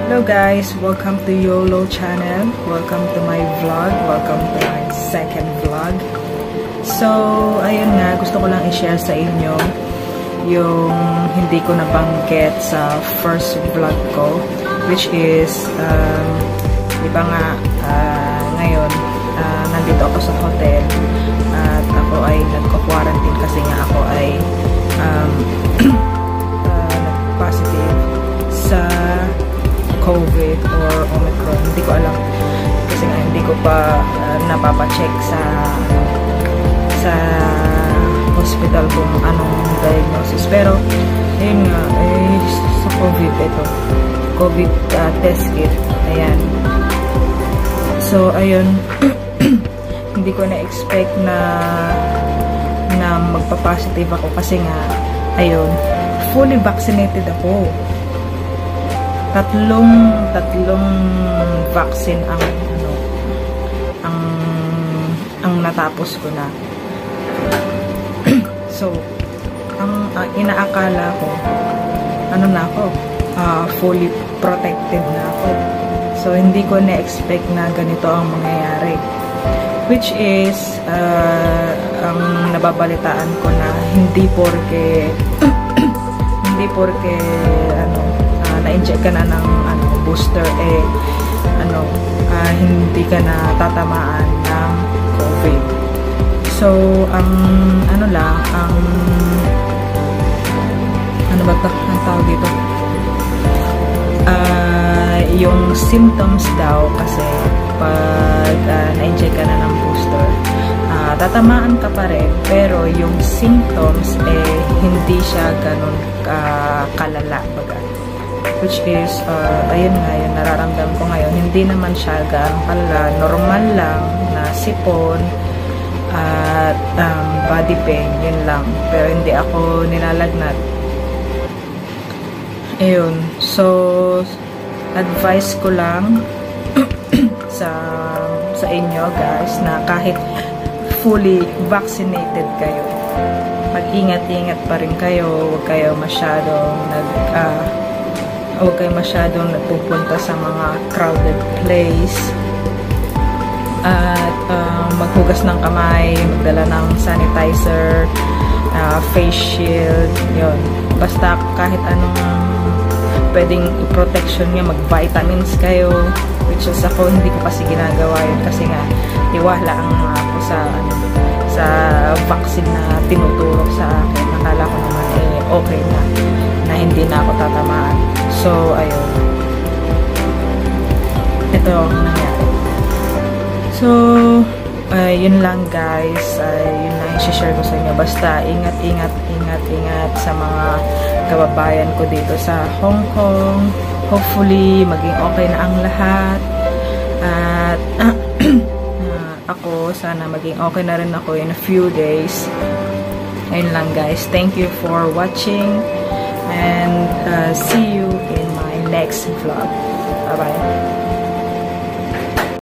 Hello guys, welcome to YOLO channel. Welcome to my vlog. Welcome to my second vlog. So, ayun nga, gusto ko lang i-share sa inyo yung hindi ko nabanggit sa first vlog ko, which is diba nga ngayon nandito ako sa hotel at ako ay nagko-quarantine kasi nga ako ay positive sa COVID or Omicron. Hindi ko alam kasi nga hindi ko pa napapacheck sa hospital kung anong diagnosis. Pero ayun nga, sa COVID ito. COVID test kit. Ayan. So, ayun. Hindi ko na-expect na magpa-positive ako kasi nga, ayun, fully vaccinated ako. Tatlong vaccine ang natapos ko na. So, ang inaakala ko, fully protected na ako. So, hindi ko na-expect na ganito ang mangyayari. Which is, ang nababalitaan ko na hindi porke na-inject ka na ng booster, hindi ka na tatamaan ng COVID. So, ang tawag dito? Yung symptoms daw kasi pag na-inject ka na ng booster, tatamaan ka pa rin, pero yung symptoms hindi siya ganun kalala baga. Which is, ayun nga, yung nararamdaman ko ngayon, hindi naman siya ganun kalala, normal lang na sipon at body pain, yun lang, pero hindi ako nilalagnat. Ayun, so advice ko lang sa inyo guys na kahit fully vaccinated kayo, mag-ingat-ingat pa rin kayo. Huwag kayo masyadong nagpupunta sa mga crowded place at maghugas ng kamay, magdala ng sanitizer, face shield, yun. Basta kahit anong pwedeng i-protection nyo, mag-vitamins kayo, which is ako hindi ko kasi ginagawa yun kasi nga tiwala ang ako sa vaccine na tinutulog sa akin. Nakala ko naman okay na hindi na ako tatamaan. So ayun, ito ang nangyari. So yun lang guys, yun lang i-share ko sa inyo. Basta ingat sa mga kababayan ko dito sa Hong Kong. Hopefully maging okay na ang lahat at ako sana maging okay na rin ako in a few days. Ayun lang guys, thank you for watching and see you in my next vlog. Bye bye.